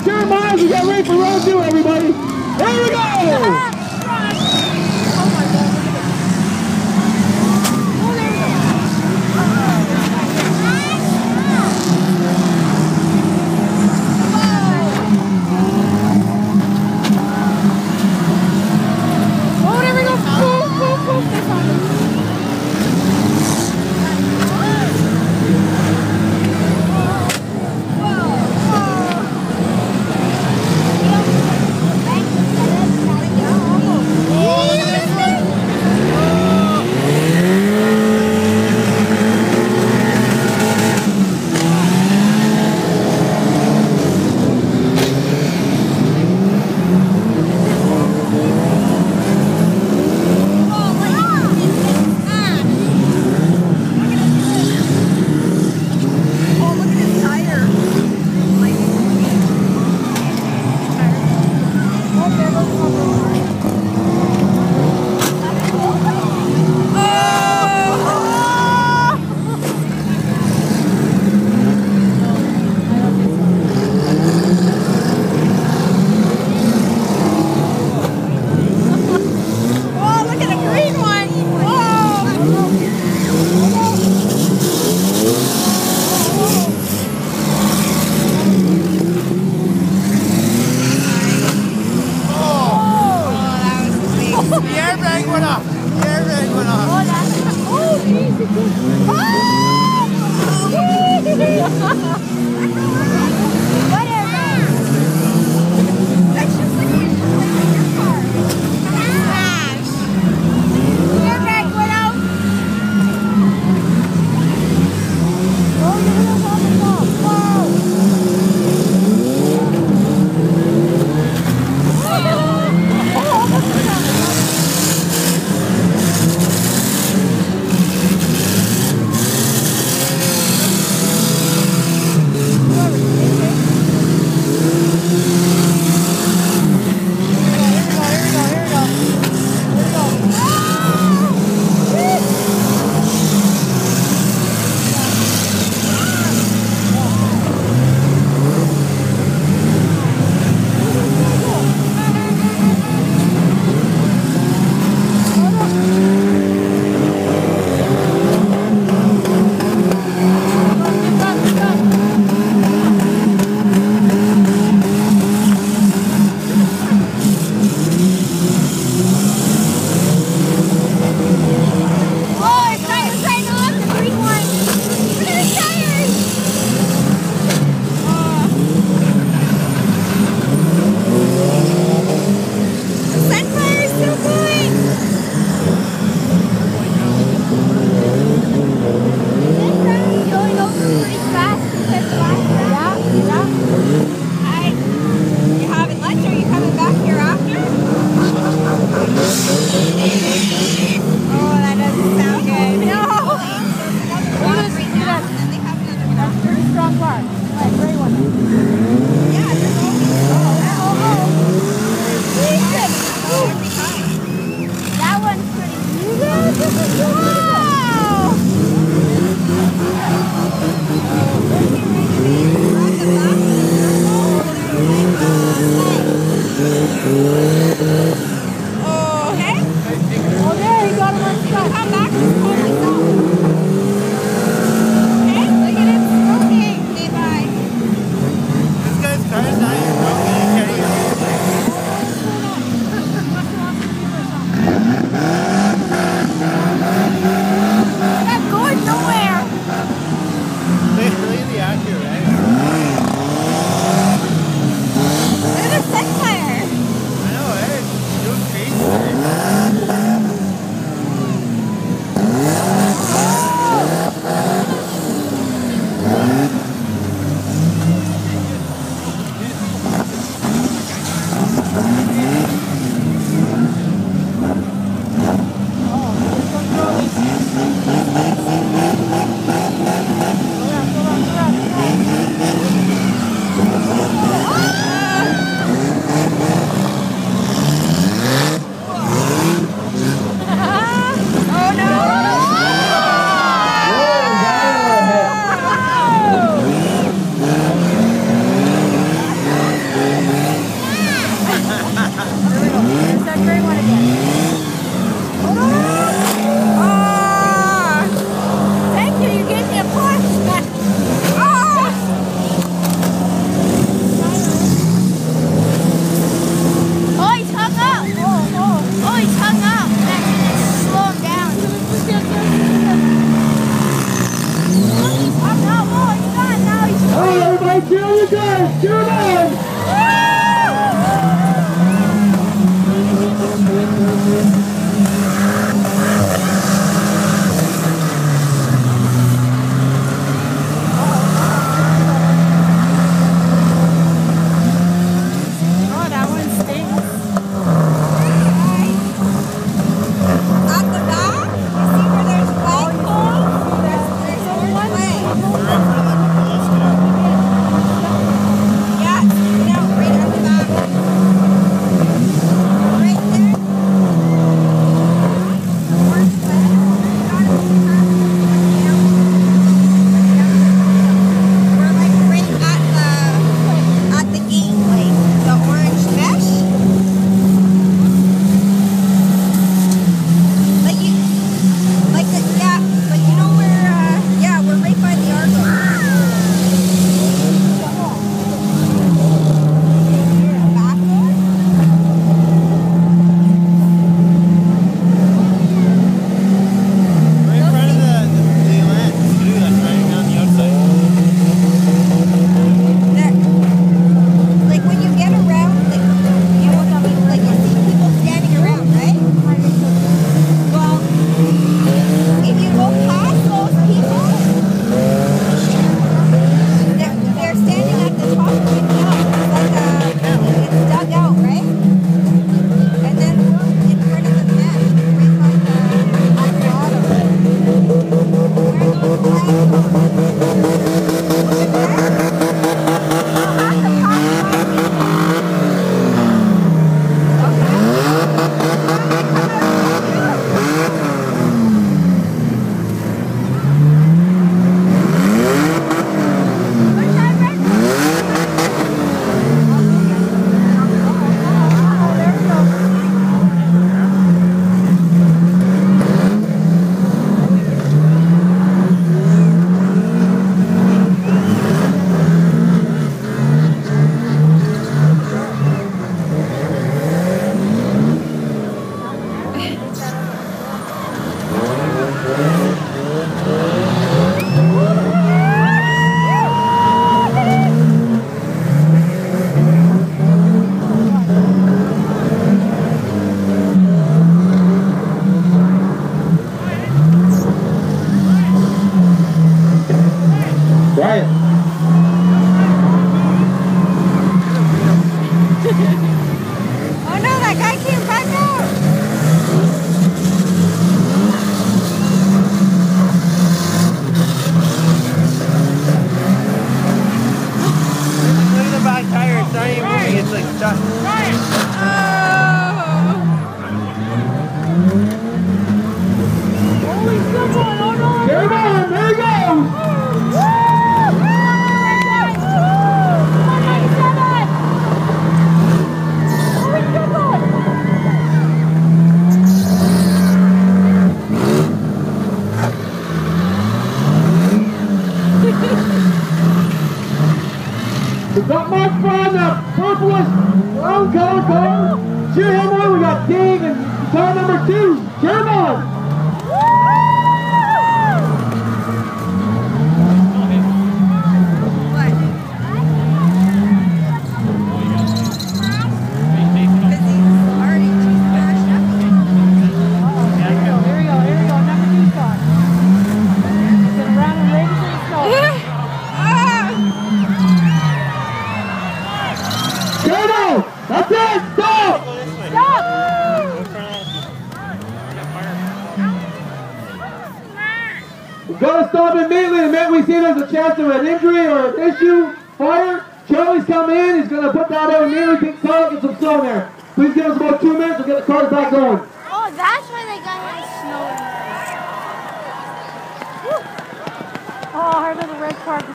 turn, Miles. We got ready for round 2, everybody. Here we go! gray one again. Thank you, you gave me a push. Oh, he's hung up. Oh, he's hung up. That can slow him down. He's hung up. Oh, he's gone. Now he's All right, everybody, cheer you guys. Cheer them on. Quiet. Oh no, that guy came back out. Look at the back tire, it's not even moving, it's like stuck. Oh, he's still going. Oh no. There he goes. There he goes. We've got Mark Fun, the purplish brown color car. Cheer him on. We got Dave and car number 2. Cheer him on. That's it! Stop! We've got to stop immediately. The minute we see there's a chance of an injury or an issue, fire. Charlie's coming in. He's going to put that out immediately. Take the car, get some snow in there. Please give us about 2 minutes. We'll get the cars back going. Oh, that's why they got him snow in there. Oh, her little red car.